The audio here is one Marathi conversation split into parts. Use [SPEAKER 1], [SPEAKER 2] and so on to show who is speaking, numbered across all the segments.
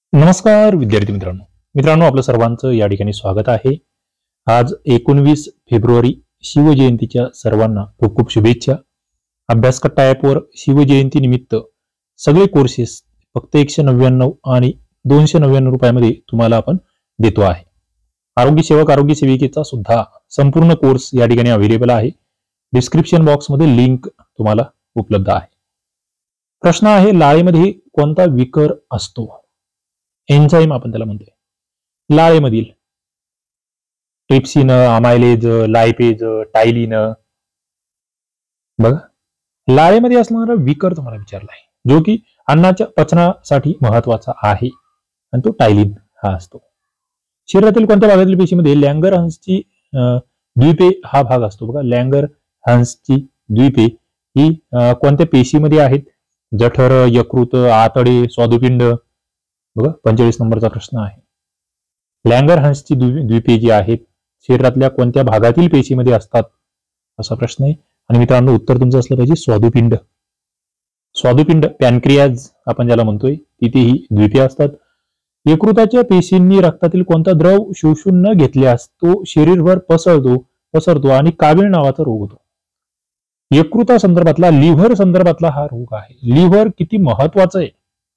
[SPEAKER 1] नमस्कार विद्यार्थी मित्रांनो मित्रांनो आपलं सर्वांचं या ठिकाणी स्वागत आहे। आज 19 फेब्रुवारी शिवजयंतीच्या सर्वांना खूप खूप शुभेच्छा। अभ्यासकट्टा ॲपवर शिवजयंती निमित्त सगळे कोर्सेस फक्त 199 आणि 299 रुपयामध्ये तुम्हाला आपण देतो आहे। आरोग्य सेवक आरोग्य सेविकेचा सुद्धा संपूर्ण कोर्स या ठिकाणी अवेलेबल आहे। डिस्क्रिप्शन बॉक्समध्ये लिंक तुम्हाला उपलब्ध आहे। प्रश्न आहे, लाळेमध्ये कोणता विकर असतो? एन्झाईम आपण त्याला म्हणतोय। लाळेमधील ट्रिप्सिन, अमायलेज, लायपेज, टायलिन। बघा, लाळेमध्ये असणारा विकर तुम्हाला विचारला आहे, जो की अन्नाच्या पचनासाठी महत्वाचा आहे आणि तो टायलिन हा असतो। शरीरातील कोणत्या भागातील पेशीमध्ये लँगरहन्सची द्वीपे हा भाग असतो? बघा, लँगरहन्सची द्वीपे ही कोणत्या पेशीमध्ये आहेत? जठर, यकृत, आतडे, स्वादुपिंड। बघा, 45 नंबरचा प्रश्न आहे। लँगरहन्सची द्वीपे जी आहेत शरीरातल्या कोणत्या भागातील पेशीमध्ये असतात असा प्रश्न आहे। आणि मित्रांनो, उत्तर तुमचं असलं पाहिजे स्वादुपिंड। स्वादुपिंड, पॅनक्रियाज आपण ज्याला म्हणतोय, तिथेही द्वीपे असतात। यकृताच्या पेशींनी रक्तातील कोणता द्रव शोषून न घेतल्यास तो शरीरभर पसरतो आणि कावीळ नावाचा रोग होतो। यकृता संदर्भातला, लिव्हर संदर्भातला हा रोग आहे। लिव्हर किती महत्वाचं आहे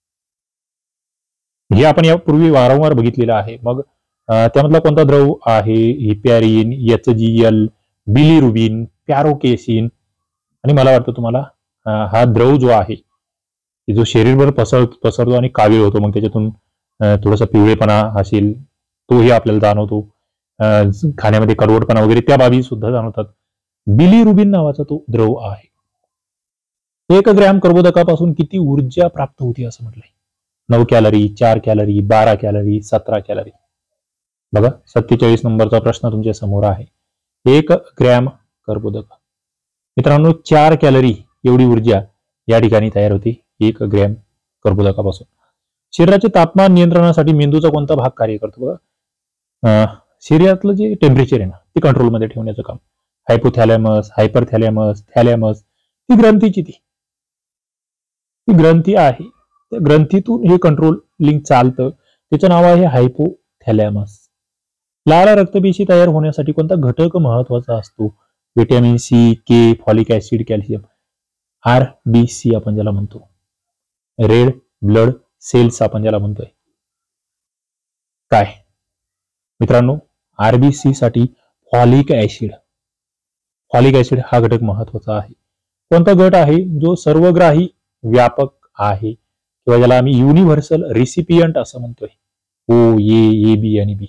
[SPEAKER 1] हे आपण यापूर्वी वारंवार बघितलेलं आहे। मग त्यामधला कोणता द्रव आहे? Heparin, HCl, bilirubin, paracasein. आणि मला वाटतं तुम्हाला हा द्रव जो आहे जो शरीरभर पसरतो आणि कावीळ होतो, मग त्याच्यातून थोडासा पिवळेपणा असेल तोही आपल्याला जाणवतो, खाण्यामध्ये कडवटपणा वगैरे त्या बाबी सुद्धा जाणवतात। बिलिरुबिन नावाचा तो द्रव आहे। 1 ग्रॅम कर्बोदकापासून किती ऊर्जा प्राप्त होती असं म्हटलंय? 9 कॅलरी, 4 कॅलरी, 12 कॅलरी, 17 कॅलरी। बघा, 47 नंबरचा प्रश्न तुमच्या समोर आहे। 1 ग्रॅम कर्बोदक मित्रांनो 4 कॅलरी एवढी ऊर्जा या ठिकाणी तयार होती 1 ग्रॅम कर्बोदकापासून। शरीराचे तापमान नियंत्रणासाठी मेंदूचा कोणता भाग कार्य करतो? बघा, शरीरातलं जे टेम्परेचर आहे ना ते कंट्रोलमध्ये ठेवण्याचं काम। हायपोथॅलॅमस, हायपरथॅलॅमस, थॅलॅमस, ती ग्रंथीची ती ग्रंथी आहे। त्या ग्रंथीतून हे कंट्रोलिंग चालतं, त्याचं नाव आहे हायपोथॅलॅमस। लाल रक्तपेशी तयार होण्यासाठी कोणता घटक महत्वाचा असतो? Vitamin C, K, folic acid, calcium. RBC आपण ज्याला म्हणतो, रेड ब्लड सेल्स आपण ज्याला म्हणतोय। काय मित्रांनो, RBC साठी फॉलिक ऍसिड हा घटक महत्वाचा आहे। कोणता गट आहे जो सर्वग्राही व्यापक आहे किंवा ज्याला आम्ही युनिव्हर्सल रिसिपियंट असं म्हणतोय? O, A, B आणि B।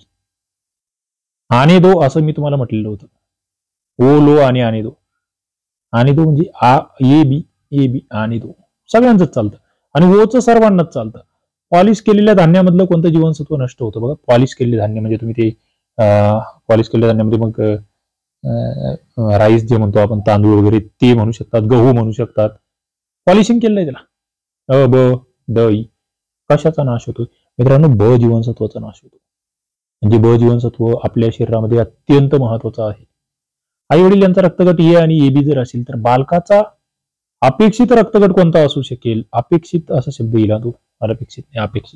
[SPEAKER 1] आनेदो असं मी तुम्हाला म्हटलेलं होतं। O, लो आणि आनेदो। आनेदो म्हणजे A, B आनेदो सगळ्यांचंच चालतं आणि ओचं सर्वांनाच चालतं। पॉलिश केलेल्या धान्यामधलं कोणतं जीवनसत्व नष्ट होतं? बघा, पॉलिश केलेले धान्य म्हणजे तुम्ही ते पॉलिश केलेल्या धान्यामध्ये मग राईस जे म्हणतो आपण, तांदूळ वगैरे ते म्हणू शकतात, गहू म्हणू शकतात। पॉलिशिंग केलंय त्याला ब, ड, इ। कशाचा नाश होतो मित्रांनो? ब जीवनसत्वाचा नाश होतो। म्हणजे ब जीवनसत्व आपल्या शरीरामध्ये अत्यंत महत्वाचं आहे। आई वडील यांचा रक्तगट ए आणि AB जर असेल तर बालकाचा अपेक्षित रक्तगट कोणता असू शकेल? अपेक्षित असा शब्द येईल तो, अनपेक्षित नाही, अपेक्षित।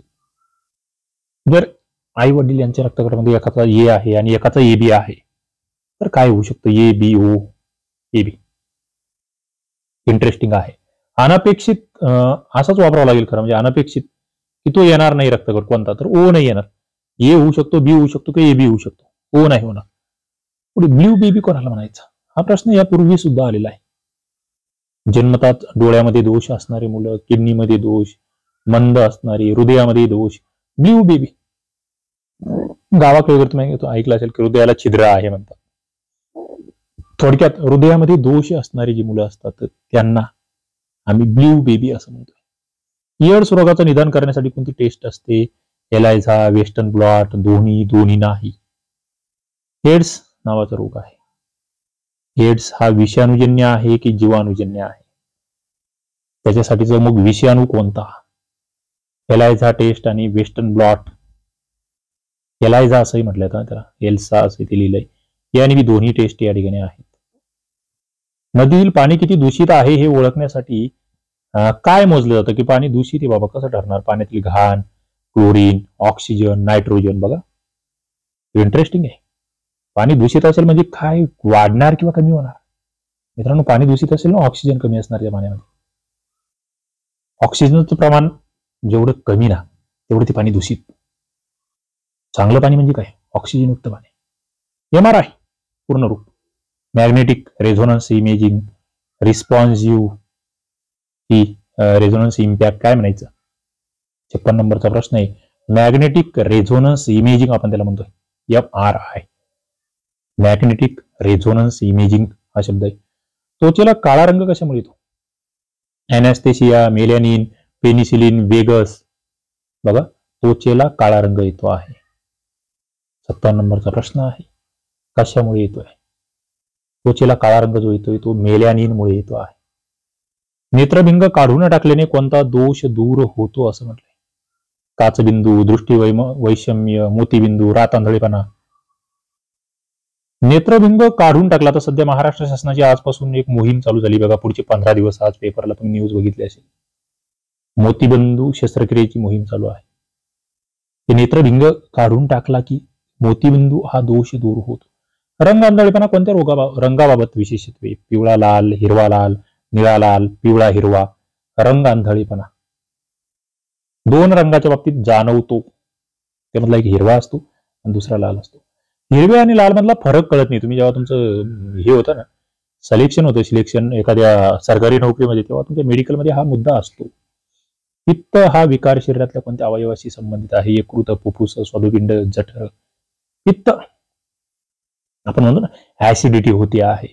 [SPEAKER 1] जर आई वडील यांच्या रक्तगटामध्ये एकाचा ए आहे आणि एकाचा AB आहे तर काय होऊ शकतं? ABO, AB। इंटरेस्टिंग आहे। अनपेक्षित असाच वापरावा लागेल खरं, म्हणजे अनपेक्षित की तो येणार नाही रक्तगट कोणता, तर O नाही येणार। ए होऊ शकतो, बी होऊ शकतो, किंवा AB होऊ शकतो, O नाही होणार। पुढे ब्ल्यू बेबी कोणाला म्हणायचा हा प्रश्न यापूर्वी सुद्धा आलेला आहे। जन्मतात डोळ्यामध्ये दोष असणारी मुलं, किडनीमध्ये दोष, मंद असणारी, हृदयामध्ये दोष, ब्ल्यू बेबी। गावाकडे तुम्ही ऐकलं असेल की हृदयाला छिद्र आहे म्हणतात। थोडक्यात हृदयामध्ये दोष असणारी जी मुलं असतात त्यांना आम्ही ब्ल्यू बेबी असं म्हणतोय। एड्स रोगाचं निदान करण्यासाठी कोणती टेस्ट असते? एलायझा, वेस्टर्न ब्लॉट, दोन्ही नाही। एड्स नावाचा रोग आहे। एड्स हा विषाणूजन्य आहे की जीवाणूजन्य आहे? त्याच्यासाठीचा मग विषाणू कोणता? एलायझा टेस्ट आणि वेस्टर्न ब्लॉट। एलायझा असंही म्हटलं जातं त्याला, एल्सा असं ते लिहिलंय। ए आणि बी दोन्ही टेस्ट या ठिकाणी आहेत। नदीतील पाणी किती दूषित आहे हे ओळखण्यासाठी काय मोजलं जातं की पाणी दूषित आहे बाबा? कसं ठरणार? पाण्यातील घाण, क्लोरीन, ऑक्सिजन, नायट्रोजन. बघा इंटरेस्टिंग आहे. पाणी दूषित असेल म्हणजे काय वाढणार किंवा कमी होणार? मित्रांनो, पाणी दूषित असेल ना, ऑक्सिजन कमी असणार या पाण्यामध्ये. ऑक्सिजनचं प्रमाण जेवढं कमी ना तेवढं ते पाणी दूषित. चांगलं पाणी म्हणजे काय? ऑक्सिजन युक्त पाणी. MRI पूर्ण रूप, मॅग्नेटिक रेझोनन्स इमेजिंग, रिस्पॉन्सिव्ह ही रेझोनन्स इम्पॅक्ट काय म्हणायचं? 56 नंबरचा प्रश्न आहे. मॅग्नेटिक रेझोनन्स इमेजिंग आपण त्याला म्हणतोय, MRI. मॅग्नेटिक रेझोनन्स इमेजिंग हा शब्द आहे. त्वचेला काळा रंग कशामुळे येतो? Anaesthesia, melanin, penicillin, vagus. बघा त्वचेला काळा रंग येतो आहे. 57 नंबरचा प्रश्न आहे. कशामुळे येतोय? त्वचेला काळा रंग जो येतोय तो मेलॅनिनमुळे येतो आहे. नेत्रभिंग काढून टाकल्याने कोणता दोष दूर होतो असं म्हटलंय? काचबिंदू, दृष्टी वैषम्य, मोतीबिंदू, रातांधळेपणा. नेत्रभिंग काढून टाकला. तर सध्या महाराष्ट्र शासनाची आजपासून एक मोहीम चालू झाली बघा. पुढचे 15 दिवस आज पेपरला तुम्ही न्यूज बघितली असेल. मोतीबिंदू शस्त्रक्रियेची मोहीम चालू आहे. ते नेत्रभिंग काढून टाकला की मोतीबिंदू हा दोष दूर होतो. रंग आंधळेपणा कोणत्या रंगाबाबत विशेषत्वे? पिवळा लाल, हिरवा लाल, निळा लाल, पिवळा हिरवा. रंग आंधळेपणा 2 रंगाच्या बाबतीत जाणवतो. त्यामधला एक हिरवा असतो आणि दुसरा लाल असतो. हिरव्या आणि लाल मधला फरक कळत नाही. तुम्ही जेव्हा तुमचं हे होतं ना, सिलेक्शन एखाद्या सरकारी नोकरीमध्ये, तेव्हा तुमच्या मेडिकलमध्ये हा मुद्दा असतो. पित्त हा विकार शरीरातल्या कोणत्या अवयवाशी संबंधित आहे? यकृत, फुफ्फुस, स्वादुपिंड, जठर. पित्त आपण म्हणतो ना ऍसिडिटी होते आहे.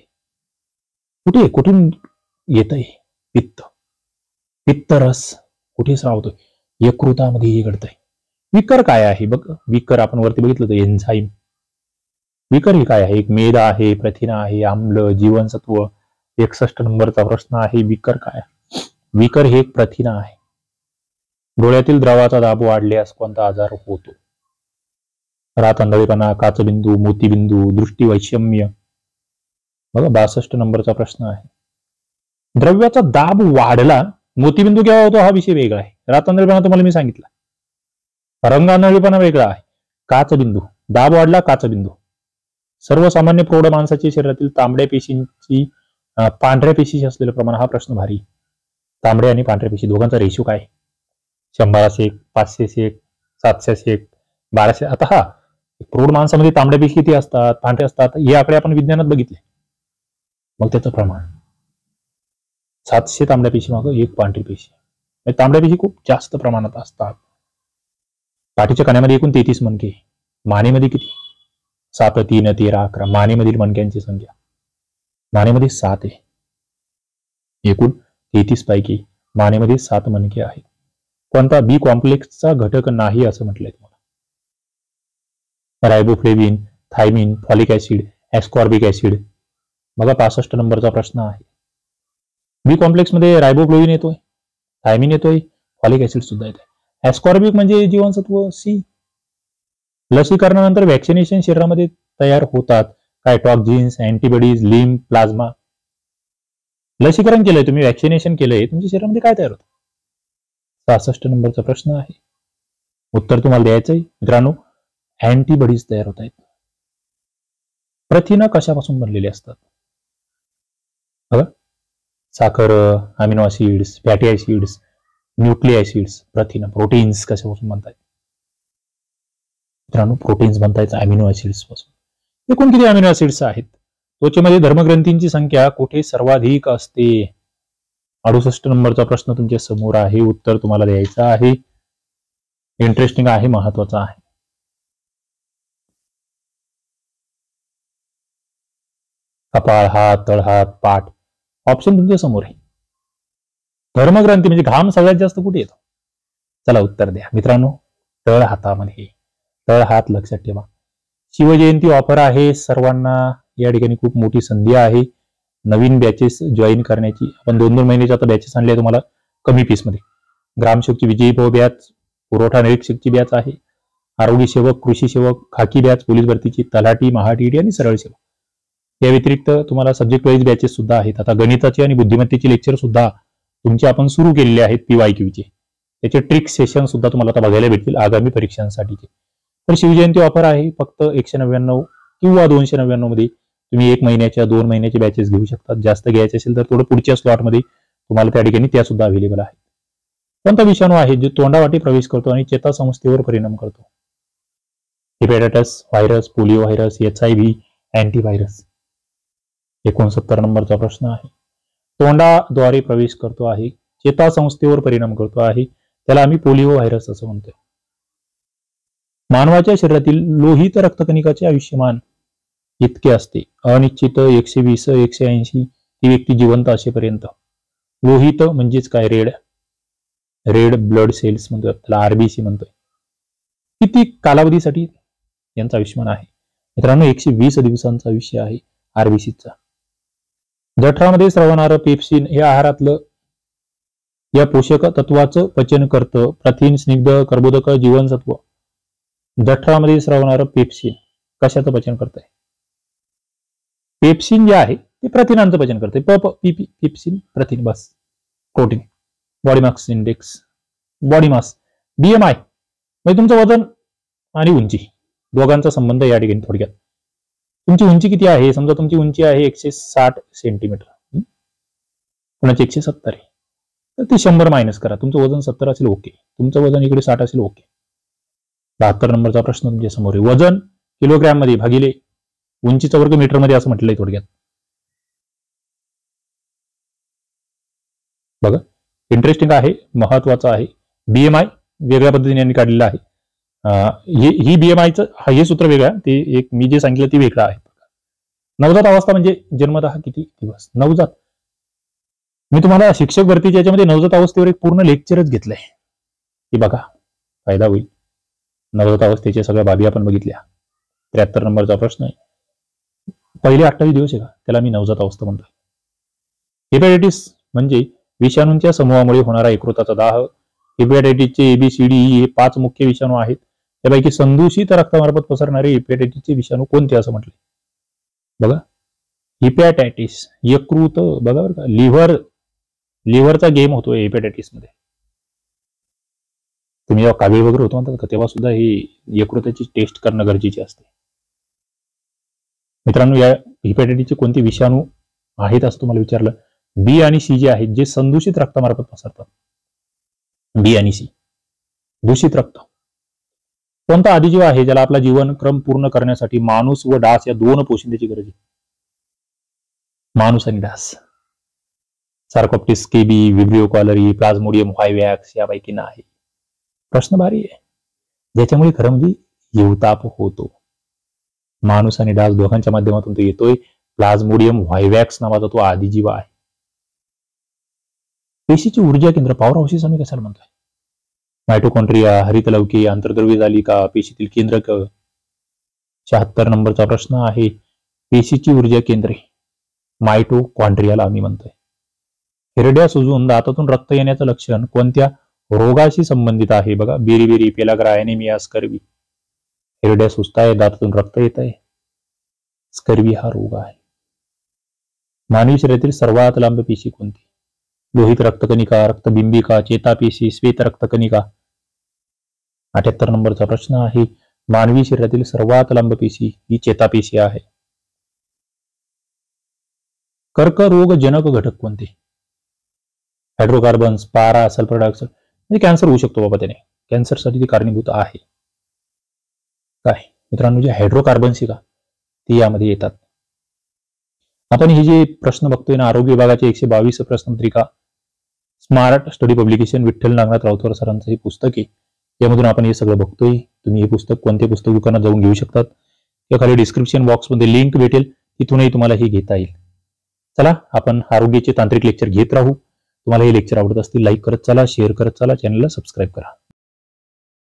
[SPEAKER 1] कुठून येत आहे पित्त? पित्तरस कुठे स्रावतोय? यकृतामध्ये हे घडतंय. विकर काय आहे? बघ विकर आपण वरती बघितलं तर एन्झाईम. विकर हे काय आहे? एक मेद आहे, प्रथिना आहे, आम्ल, जीवनसत्व. 61 नंबरचा प्रश्न आहे. विकर काय? विकर हे एक प्रथिना आहे. डोळ्यातील द्रवाचा दाब वाढल्यास कोणता आजार होतो? रातांधळेपणा, काचबिंदू, मोतीबिंदू, दृष्टी वैषम्य. बघा 62 नंबरचा प्रश्न आहे. द्रव्याचा दाब वाढला, मोतीबिंदू केव्हा होतो हा विषय वेगळा आहे. रातांधळेपणा तुम्हाला मी सांगितला. रंग आंधळेपणा वेगळा आहे. काचबिंदू, दाब वाढला, काचबिंदू. सर्वसामान्य प्रौढ माणसाच्या शरीरातील तांबड्या पेशींची पांढऱ्या पेशीशी असलेलं प्रमाण. हा प्रश्न भारी. तांबड्या आणि पांढऱ्या पेशी दोघांचा रेशो काय? 100/1, 500/1, 700/1, 1200. आता हा प्रौढ माणसामध्ये तांबड्या पेशी किती असतात, पांढऱ्या असतात, हे आकडे आपण विज्ञानात बघितले. मग त्याचं प्रमाण 700 तांबड्या पेशी मागं 1 पांढरी पेशी. तांबड्या पेशी खूप जास्त प्रमाणात असतात. पाठीच्या कण्यामध्ये एकूण 33 मणके. मानेमध्ये किती? 7, 3, 13, 11. मानेमधील मणक्यांची संख्या मानेमध्ये 7 आहे. एकूण 33 पैकी मानेमध्ये 7 मणके आहेत. कोणता बी कॉम्प्लेक्सचा घटक नाही असं म्हटलंय तुम्हाला? Riboflavin, thiamine, folic acid, ascorbic acid. बघा 65 नंबरचा प्रश्न आहे. बी कॉम्प्लेक्स मध्ये रायबोफ्लेविन येतोय, थायमिन येतोय, फॉलिक ऍसिड सुद्धा येतोय. ऍस्कॉर्बिक म्हणजे जीवनसत्व सी. लसीकरणानंतर व्हॅक्सिनेशन शरीरामध्ये तयार होतात. काय? Toxins, antibodies, lymph, plasma. लसीकरण केलंय तुम्ही, व्हॅक्सिनेशन केलंय, तुमच्या शरीरामध्ये काय तयार होतं? 66 नंबरचा प्रश्न आहे. उत्तर तुम्हाला द्यायचंय मित्रांनो. अँटीबॉडीज तयार होत आहेत. प्रथिनं कशापासून बनलेली असतात? बघा साखर, amino acids, fatty acids, nucleic acids. प्रथिनं प्रोटीन्स कशापासून बनतात? मित्रांनो प्रोटीन्स बनतायत अमिनो ऍसिड्स पासून. एकूण किती अमिनो ऍसिड्स आहेत? त्वचेमध्ये धर्मग्रंथींची संख्या कुठे सर्वाधिक असते? 68 नंबरचा प्रश्न तुमच्या समोर आहे. उत्तर तुम्हाला द्यायचं आहे. इंटरेस्टिंग आहे, महत्वाचा आहे. कपाळ, हात, तळहात, पाठ. ऑप्शन तुमच्या समोर आहे. धर्मग्रंथी म्हणजे घाम सगळ्यात जास्त कुठे येतो? चला उत्तर द्या मित्रांनो. तळ हातामध्ये. तळ हात लक्षात ठेवा. शिवजयंती ऑफर आहे सर्वांना. या ठिकाणी खूप मोठी संधी आहे नवीन बॅचेस जॉईन करण्याची. आपण 2-2 महिन्याच्या आता बॅचेस आणले तुम्हाला कमी फीस मध्ये. ग्रामसेवकची विजयी भाऊ बॅच, पुरवठा निरीक्षकची बॅच आहे, आरोग्य सेवक, कृषी सेवक, खाकी बॅच, पोलीस भरतीची, तलाठी, महाटीडी आणि सरळ सेवक. या व्यतिरिक्त तुम्हाला सब्जेक्ट वाईज बॅचेस सुद्धा आहेत. आता गणिताचे आणि बुद्धिमत्तेचे लेक्चर सुद्धा तुमचे आपण सुरू केलेले आहेत PYQ चे. त्याचे ट्रिक सेशन सुद्धा तुम्हाला आता बघायला भेटतील आगामी परीक्षांसाठीचे. तर शिवजयंती ऑफर आहे, फक्त 199 किंवा 299 मध्ये तुम्ही 1 महिन्याच्या 2 महिन्याचे बॅचेस घेऊ शकतात. जास्त घ्यायचे असेल तर थोडं पुढच्या स्लॉटमध्ये तुम्हाला त्या ठिकाणी त्या सुद्धा अवेलेबल आहेत. कोणता विषाणू आहे जो तोंडावाटे प्रवेश करतो आणि चेतासंस्थेवर परिणाम करतो? Hepatitis virus, polio virus, HIV, antivirus. 69 नंबरचा प्रश्न आहे. तोंडाद्वारे प्रवेश करतो आहे, चेतासंस्थेवर परिणाम करतो आहे, त्याला आम्ही पोलिओ व्हायरस असं म्हणतोय. मानवाच्या शरीरातील लोहित रक्तकणिकाचे आयुष्यमान इतके असते. अनिश्चित 120, 180 ती व्यक्ती जिवंत असेपर्यंत. लोहित म्हणजेच काय? रेड ब्लड सेल्स म्हणतोय, त्याला RBC म्हणतोय. किती कालावधीसाठी यांचं आयुष्यमान आहे? मित्रांनो 120 दिवसांचा आयुष्य आहे RBCचा. जठरामध्ये स्रवणारं पेप्सिन हे आहारातलं या पोषक तत्वाचं पचन करतं. प्रथिन, स्निग्ध, कर्बोदक, जीवनसत्व. जठरामध्ये स्रवणारं पेप्सिन कशाचं पचन करतंय? पेप्सिन जे आहे ते प्रथिनांचं पचन करतंय. पेप्सिन प्रथिन, बस. Protein. Body mass index, body mass, BMI म्हणजे तुमचं वजन आणि उंची दोघांचा संबंध या ठिकाणी. थोडक्यात तुमची उंची किती आहे? समजा तुमची उंची आहे 160 सेंटीमीटर, कुणाची 170 आहे, तर ती 100 मायनस करा. तुमचं वजन 70 असेल, ओके. तुमचं वजन इकडे 60 असेल, ओके. 72 नंबरचा प्रश्न तुमच्या समोर आहे. वजन किलोग्रॅम मध्ये भागिले उंचीचा वर्ग मीटर मध्ये असं म्हटलंय थोडक्यात. बघा, इंटरेस्टिंग आहे, महत्वाचं आहे. BMI वेगळ्या पद्धतीने यांनी काढलेलं आहे. ही BMIचं हे सूत्र वेगळं, ते एक मी जे सांगितलं ते वेगळं आहे. नवजात अवस्था म्हणजे जन्मतः किती दिवस नवजात. मी तुम्हाला शिक्षक भरतीच्या याच्यामध्ये नवजात अवस्थेवर एक पूर्ण लेक्चरच घेतलंय की बघा, फायदा होईल. नवजात अवस्थेच्या सगळ्या बाबी आपण बघितल्या. 73 नंबरचा प्रश्न आहे. पहिले 28 दिवस आहे का, त्याला मी नवजात अवस्था म्हणतोय. हेपॅटायटिस म्हणजे विषाणूंच्या समूहामुळे होणारा यकृताचा दाह. हेपॅटायटिसचे ABCD हे 5 मुख्य विषाणू आहेत. त्यापैकी संदूषित रक्तामार्फत पसरणारे हेपॅटायटिसचे विषाणू कोणते असं म्हटले? बघा, हेपॅटायटिस यकृत, बघा बरं का, लिव्हरचा गेम होतोय हेपॅटायटिस मध्ये. तुम्ही जेव्हा कावीळ वगैरे होतो म्हणतात का, तेव्हा सुद्धा ही यकृताची टेस्ट करणं गरजेचे असते. मित्रांनो, या हेपॅटायटिसचे कोणते विषाणू आहेत असं तुम्हाला विचारलं. B आणि C जे आहेत, जे संदूषित रक्तामार्फत पसरतात. B आणि C, दूषित रक्त. कोणता आदिजीव आहे ज्याला आपला जीवन क्रम पूर्ण करण्यासाठी माणूस व डास या 2 पोशिंद्याची गरज आहे? माणूस आणि डास. Sarcoptes scabiei, Vibrio cholerae, Plasmodium vivax यापैकी नाही. प्रश्न भारी आहे, ज्याच्यामुळे खरं म्हणजे हिवताप होतो. माणूस आणि डास दोघांच्या माध्यमातून तो येतोय. प्लाझ्मोडियम व्हायवॅक्स नावाचा तो आदिजीव आहे. पेशीची ऊर्जा केंद्र, पॉवर हाऊसेस आम्ही कशाला म्हणतोय? मायटोकॉन्ड्रिया, हरितलवके, आंतरद्रव्य जालिका, पेशीतील केंद्रक. 76 नंबरचा प्रश्न आहे. पेशीची ऊर्जा केंद्रे मायटोकॉन्ड्रियाला आम्ही म्हणतोय. हिरड्या सुजून दातातून रक्त येण्याचं लक्षण कोणत्या रोगाशी संबंधित आहे? बघा, बेरीबेरी, पेलाग्रा, एनिमिया, स्कर्वी. हिरड्या सुजताय, दातातून रक्त येत आहे, स्कर्वी हा रोग आहे. मानवी शरीरातील सर्वात लांब पेशी कोणती? लोहित रक्तकणिका, रक्तबिंबिका, चेतापेशी, श्वेत रक्तकणिका. 78 नंबरचा प्रश्न आहे. मानवी शरीरातील सर्वात लांब पेशी ही चेतापेशी आहे. कर्करोगजनक घटक कोणते? हायड्रोकार्बन्स, पारा, सल्फर डायऑक्साईड. म्हणजे कॅन्सर होऊ शकतो बाबा त्याने, कॅन्सरसाठी ती कारणीभूत आहे. काय मित्रांनो, जे हायड्रोकार्बन्स का ते यामध्ये येतात. आपण हे जे प्रश्न बघतोय ना, आरोग्य विभागाचे 122 प्रश्नपत्रिका, smart study publication, Vitthal Nagnath Rautwar सरांचं हे पुस्तक आहे. यामधून आपण हे सगळं बघतोय. तुम्ही हे पुस्तक कोणते पुस्तक दुकानात जाऊन घेऊ शकतात. या खाली डिस्क्रिप्शन बॉक्समध्ये लिंक भेटेल, तिथूनही तुम्हाला हे घेता येईल. चला, आपण आरोग्याचे तांत्रिक लेक्चर घेत राहू. तुम्हाला हे लेक्चर आवडत असतील लाईक करत चला, शेअर करत चला, चॅनलला सबस्क्राईब करा.